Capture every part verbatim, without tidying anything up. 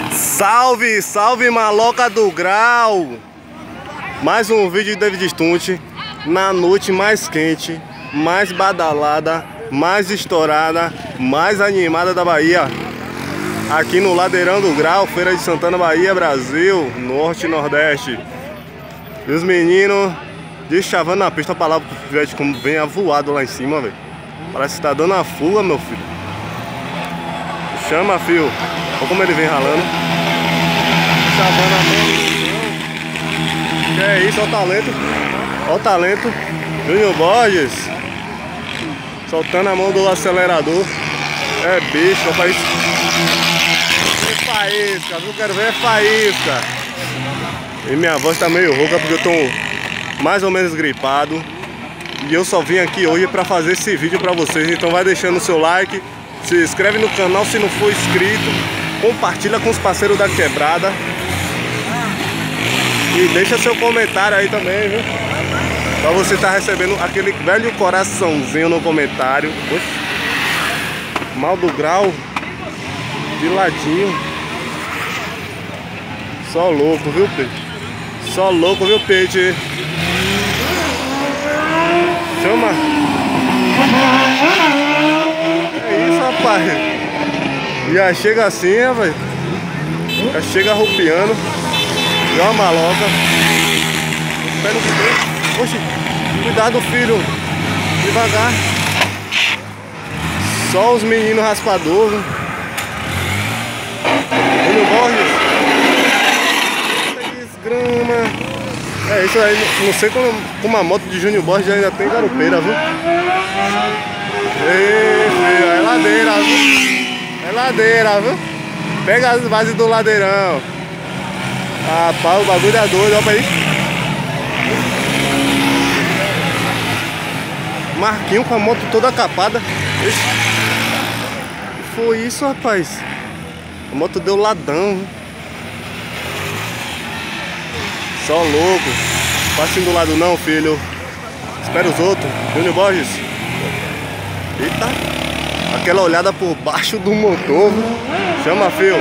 Salve, salve maloca do grau! Mais um vídeo de David Stunt na noite mais quente, mais badalada, mais estourada, mais animada da Bahia. Aqui no Ladeirão do Grau, Feira de Santana, Bahia, Brasil, Norte e Nordeste. E os meninos deschavando na pista, a palavra pro Fred como vem avoado lá em cima, velho. Parece que tá dando a fuga, meu filho. Chama, fio. Olha como ele vem ralando. Chavando a mão. Que é isso, olha o talento. Olha o talento. Júnior Borges. Soltando a mão do acelerador. É bicho, rapaz. É faísca, eu quero ver é faísca. E minha voz tá meio rouca porque eu tô mais ou menos gripado. E eu só vim aqui hoje pra fazer esse vídeo pra vocês. Então vai deixando o seu like, se inscreve no canal se não for inscrito, compartilha com os parceiros da quebrada. E deixa seu comentário aí também, viu? Pra você estar tá recebendo aquele velho coraçãozinho no comentário. Oxe. Mal do grau. De ladinho. Só louco, viu, Peixe? Só louco, viu, Peixe? Chama. É isso, rapaz. Já chega assim, velho. Já chega arrupiando. Deu uma maloca. Espera o que tem. Oxe, cuidado, filho. Devagar. Só os meninos raspadores. Júnior Borges. Desgrama. É isso aí, não sei como uma moto de Júnior Borges ainda tem garupeira, viu? Ei, filho, é ladeira, viu? É ladeira, viu? Pega as bases do ladeirão. Rapaz, o bagulho é doido, olha pra aí. Marquinho com a moto toda capada. Ixi. Que foi isso, rapaz? A moto deu ladão, viu? Só louco. Passe do lado não, filho. Espera os outros. Júnior Borges. Eita. Aquela olhada por baixo do motor. Chama, filho.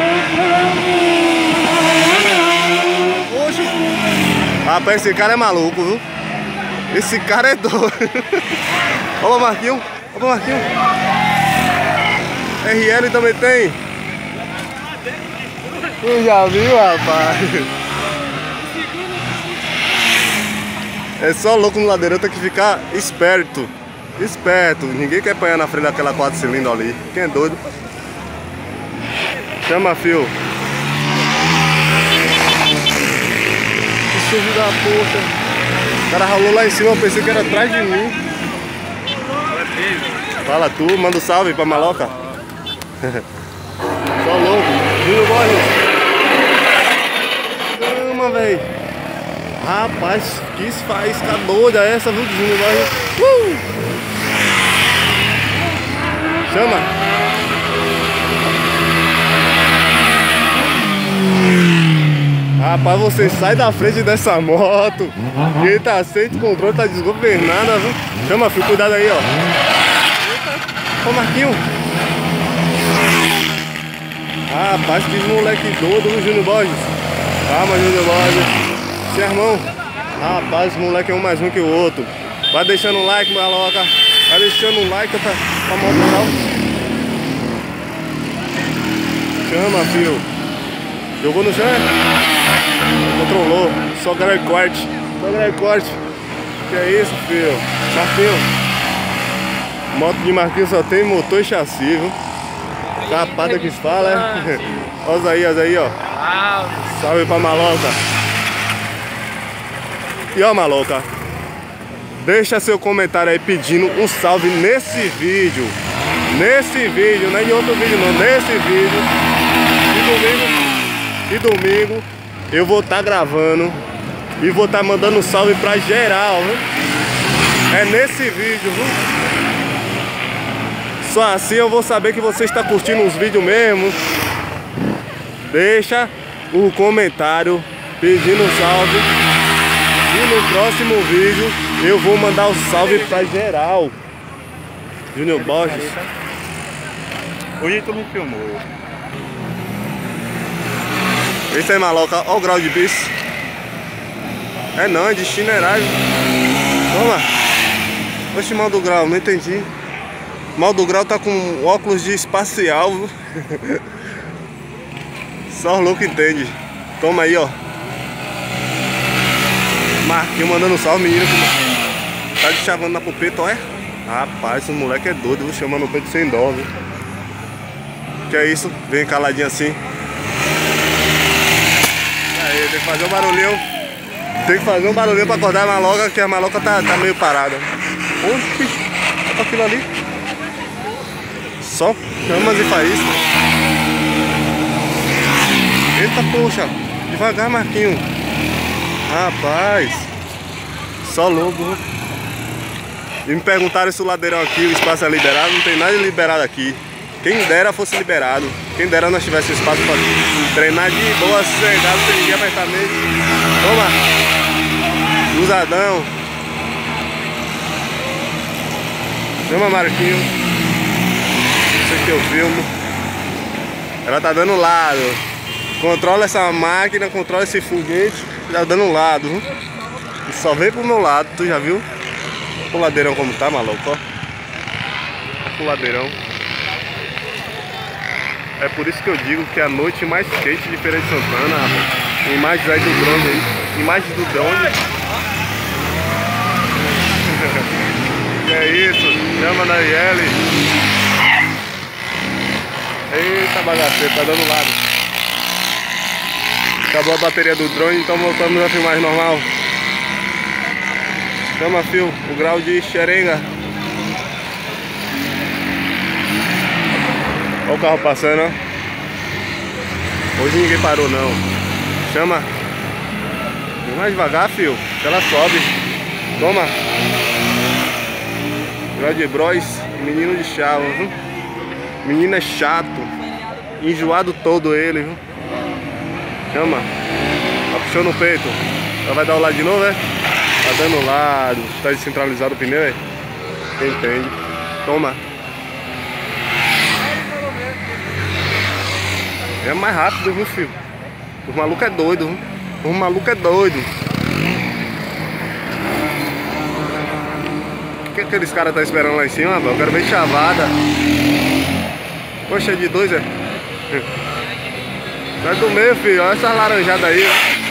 Oxe. Rapaz, esse cara é maluco, viu? Esse cara é doido. Olha o Marquinho. Olha o Marquinho. R L também tem. Tu já viu, rapaz? É só louco no ladeirão, tem que ficar esperto. Esperto. Ninguém quer apanhar na frente daquela quatro cilindros ali. Quem é doido? Chama, fio. Que sujo da puta. O cara ralou lá em cima, eu pensei que era atrás de mim. Fala tu, manda um salve pra maloca. Só louco. Júnior Borges. Calma, velho. Rapaz, que faísca doida essa, viu, Júnior Borges? Uh! Chama! Rapaz, você sai da frente dessa moto. Quem tá sem controle, tá desgovernada, viu? Chama, filho, cuidado aí, ó. Eita. Ô, Marquinho. Rapaz, que moleque doido, viu, Júnior Borges? Calma, Júnior Borges. Irmão, rapaz, esse moleque é um mais um que o outro. Vai deixando um like, maloca. Vai deixando um like pra, pra moto. Chama, filho. Jogou no chão? Controlou. Só grave corte. Só grave corte. Que é isso, filho? Marquinho. Moto de Marquinho só tem motor e chassi, viu? Capada que se fala, é? Olha aí, olha aí, ó. Salve pra maloca. E ó, maloca, deixa seu comentário aí pedindo um salve nesse vídeo. Nesse vídeo, não é em outro vídeo não, nesse vídeo. E domingo, e domingo eu vou estar tá gravando e vou estar tá mandando um salve pra geral, viu? É nesse vídeo, viu? Só assim eu vou saber que você está curtindo os vídeos mesmo. Deixa o comentário pedindo um salve. E no próximo vídeo eu vou mandar o um salve pra geral. Júnior Borges. Hoje tu não filmou. Esse aí, maloca, olha o grau de bis. É não, é de chineiragem. Toma. Oxe, mal do grau, não entendi. Mal do grau tá com óculos de espacial, viu? Só o louco entende. Toma aí, ó. Marquinho mandando salve, menino. Tá de chavando na pupeta, olha. Rapaz, esse moleque é doido, viu? Chamando o peito sem dó, viu? Que é isso? Vem caladinho assim. Aí, tem que fazer um barulhinho. Tem que fazer um barulhinho pra acordar a maloca, que a maloca tá, tá meio parada. Oxi, olha aquilo ali. Só chamas e faísca. Eita, poxa. Devagar, Marquinho. Rapaz. Só louco. E me perguntaram se o ladeirão aqui, o espaço é liberado. Não tem nada liberado aqui. Quem dera fosse liberado. Quem dera nós tivesse espaço para treinar de boa, sossegado, sem ninguém apertar mesmo. Toma. Cruzadão. Chama, Marquinho. Isso aqui eu filmo. Ela tá dando lado. Controla essa máquina, controla esse foguete. Tá dando lado. E só vem pro meu lado, tu já viu? O ladeirão como tá, maluco, ó. O ladeirão. É por isso que eu digo que a noite mais quente de Feira de Santana, rapaz. Imagens aí do drone aí. Imagens do drone. Que é isso? Chama na I L. Eita bagaceiro, tá dando lado. Acabou a bateria do drone, então voltamos a filmagem normal. Chama, fio, o grau de xerenga. Olha o carro passando, ó. Hoje ninguém parou não. Chama. Vem mais devagar, fio, que ela sobe. Toma. Grau de bros, menino de chava, viu? Menino é chato. Enjoado todo ele, viu? Chama. Tá puxando o peito. Ela vai dar o lado de novo, é? Tá dando lado. Tá descentralizado o pneu, é? Quem entende? Toma. É mais rápido, viu, filho? O maluco é doido, viu? O maluco é doido. O que aqueles caras tá esperando lá em cima, velho? Eu quero ver chavada. Poxa, é de dois, é? Sai do meio, filho. Olha essas laranjadas aí,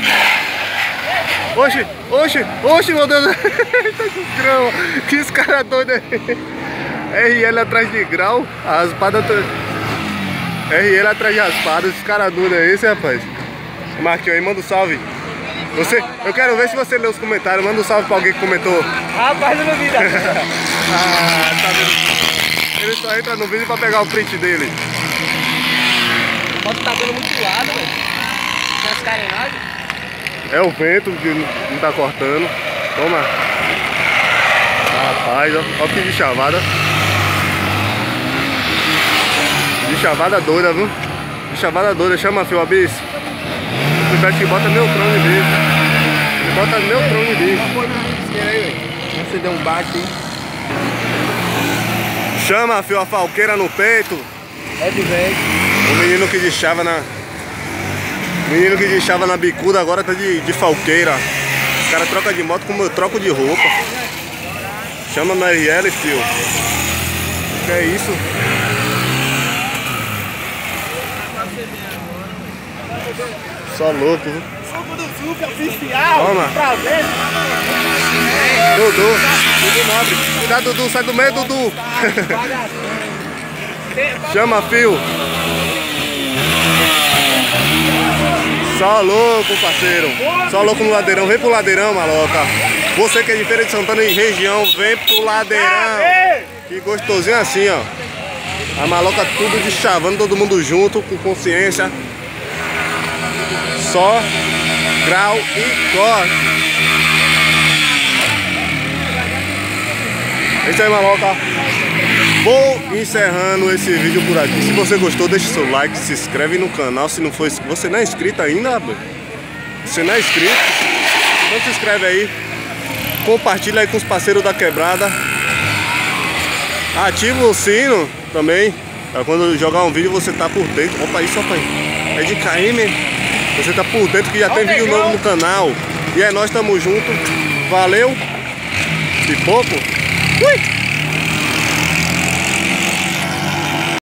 ó. Oxe, oxe, oxe, meu Deus. Tá com grão. Que esse cara doido aí. R L atrás de grau. A raspada. R L atrás de raspada. Esse cara doido é esse, rapaz. Marquinhos aí, manda um salve. Você, eu quero ver se você lê os comentários. Manda um salve pra alguém que comentou. Rapaz, eu não vi. Ah, tá vendo? Ele só entra no vídeo pra pegar o print dele. A moto tá dando muito lado, velho. Tem as carenagens. É o vento que não tá cortando. Toma. Rapaz, ó, ó que de chavada. De chavada doida, viu? De chavada doida. Chama, fio Abyss. O pivete que bota neutrão de bicho. Ele bota neutrão de bicho. Você deu um baque aí. Chama, fio, a falqueira no peito. É de velho. O menino que deixava na... O menino que deixava na bicuda agora tá de, de falqueira. Os caras trocam de moto como eu troco de roupa. Chama na R L, fio. Que é isso? Só louco, viu? Suco do suco oficial. Toma. Pra ver. Dudu. Dudu Nobre. Cuidado, Dudu. Sai do meio, Dudu. Chama, fio. Só louco, parceiro. Só louco no ladeirão. Vem pro ladeirão, maloca. Você que é de Feira de Santana e região, vem pro ladeirão. Que gostosinho assim, ó. A maloca tudo de chavando, todo mundo junto, com consciência. Só grau e corte. É isso aí, maloca. Vou encerrando esse vídeo por aqui. Se você gostou, deixa seu like, se inscreve no canal. Se não for inscrito, você não é inscrito ainda, rapaz. Você não é inscrito, então se inscreve aí. Compartilha aí com os parceiros da quebrada. Ativa o sino também, pra quando eu jogar um vídeo você tá por dentro. Opa, isso, opa aí. É de K M. Você tá por dentro que já tem vídeo novo no canal. E é nós, tamo junto. Valeu. Pipoco. Ui!